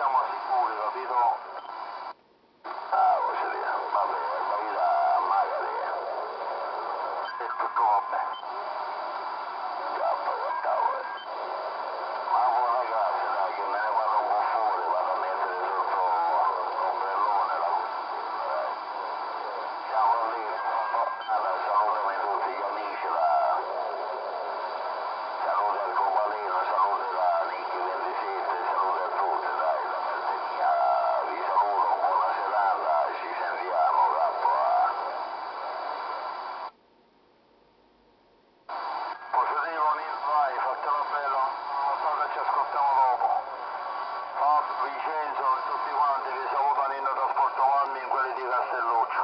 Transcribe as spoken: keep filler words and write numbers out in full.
siamo sicuri, capito? Ah, voglio dire, vabbè, la vita magari è tutto va bene. Già, poi cavolo. Ma buona grazia, dai, che me ne vado un po' fuori, vado a mettere sotto l'ombrellone la cucina, dai. Siamo lì, allora, salutami tutti gli amici là. Saluti al Copalino, saluti da Nicky ventisette, saluti a tutti, dai, da parte mia, vi saluto, buona serata, ci sentiamo, capo. Positivo, Nil, vai, fatelo bello, non so che ci ascoltiamo dopo. Fabio, Vincenzo, tutti quanti vi salutano in trasporto Marmi in quelli di Castelluccio.